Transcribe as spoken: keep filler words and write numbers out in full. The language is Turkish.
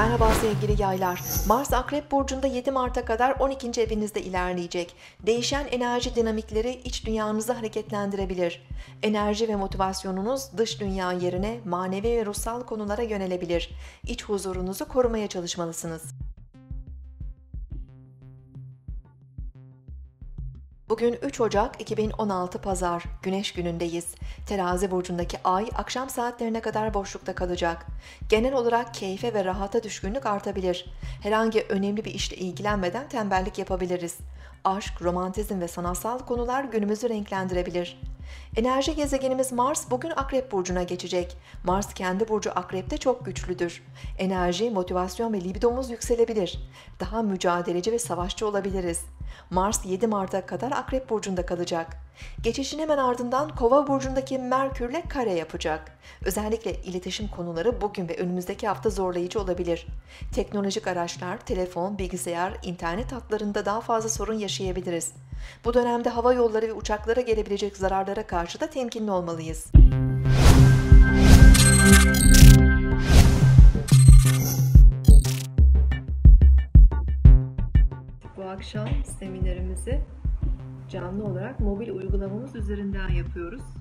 Merhaba sevgili yaylar. Mars Akrep Burcu'nda yedi Mart'a kadar on ikinci evinizde ilerleyecek. Değişen enerji dinamikleri iç dünyanızı hareketlendirebilir. Enerji ve motivasyonunuz dış dünya yerine manevi ve ruhsal konulara yönelebilir. İç huzurunuzu korumaya çalışmalısınız. Bugün üç Ocak iki bin on altı Pazar, Güneş günündeyiz. Terazi burcundaki ay akşam saatlerine kadar boşlukta kalacak. Genel olarak keyfe ve rahata düşkünlük artabilir. Herhangi önemli bir işle ilgilenmeden tembellik yapabiliriz. Aşk, romantizm ve sanatsal konular günümüzü renklendirebilir. Enerji gezegenimiz Mars bugün Akrep Burcu'na geçecek. Mars kendi burcu Akrep'te çok güçlüdür. Enerji, motivasyon ve libidomuz yükselebilir. Daha mücadeleci ve savaşçı olabiliriz. Mars yedi Mart'a kadar Akrep Burcu'nda kalacak. Geçişin hemen ardından Kova Burcu'ndaki Merkür'le kare yapacak. Özellikle iletişim konuları bugün ve önümüzdeki hafta zorlayıcı olabilir. Teknolojik araçlar, telefon, bilgisayar, internet hatlarında daha fazla sorun yaşayabiliriz. Bu dönemde hava yolları ve uçaklara gelebilecek zararlara karşı da temkinli olmalıyız. Bu akşam seminerimizi canlı olarak mobil uygulamamız üzerinden yapıyoruz.